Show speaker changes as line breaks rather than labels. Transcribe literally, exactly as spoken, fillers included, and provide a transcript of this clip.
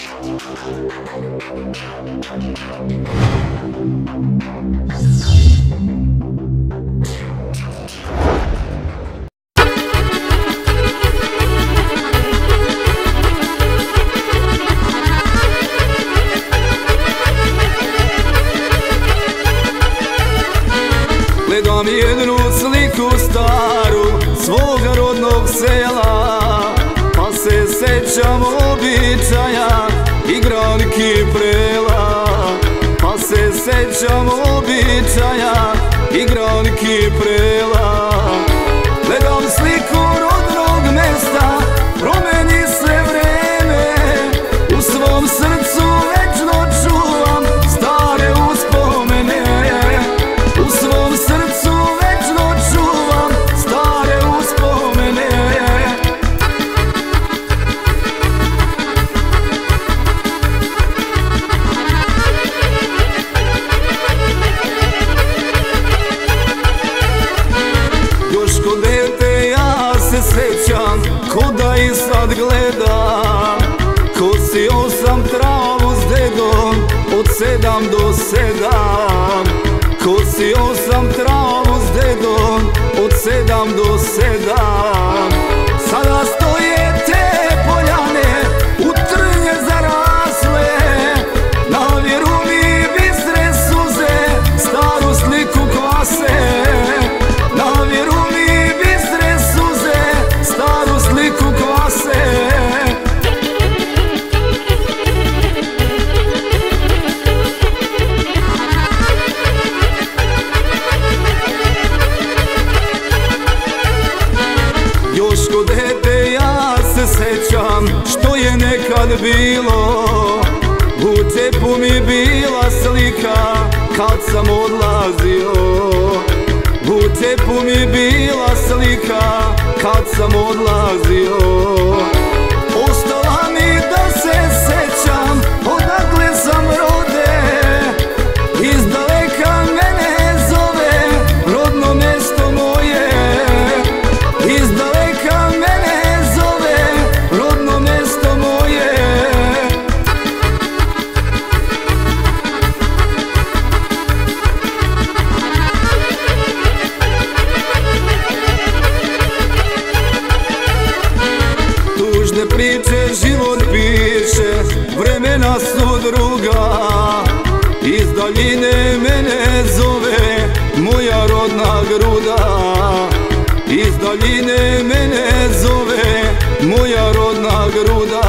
Gledam jednu sliku staru svoga rodnog sela, pa se sećam običaja igranki prela. Pa se sećam običaja igranki prela. Gledam sliku rodnog mesta, promeni se vreme, u svom srcu večno čuvam stare uspomene. U svom srcu večno čuvam stare uspomene. Još ko dete ja se sećam, ko da i sad gledam. Kosio sam travu s dedom od sedam do sedam. Kosio sam travu s dedom od sedam do sedam. Sada stoje te poljane u trnje zarasle, na vjeru mi bistre suze staru sliku kvase. Na vjeru mi bistre suze staru sliku kvase. Još ko dete ja se sećam što je nekad bilo, u džepu mi bila slika kad sam odlazio. U džepu mi bila slika kad sam odlazio. Ostala mi da se sećam odakle sam rode, iz daleka mene zove rodno mesto moje. Iz daleka mene zove rodno mesto moje. Tužne priče život piše, vremena su druga. Iz daljine mene zove moja rodna gruda. Iz daljine mene zove moja rodna gruda.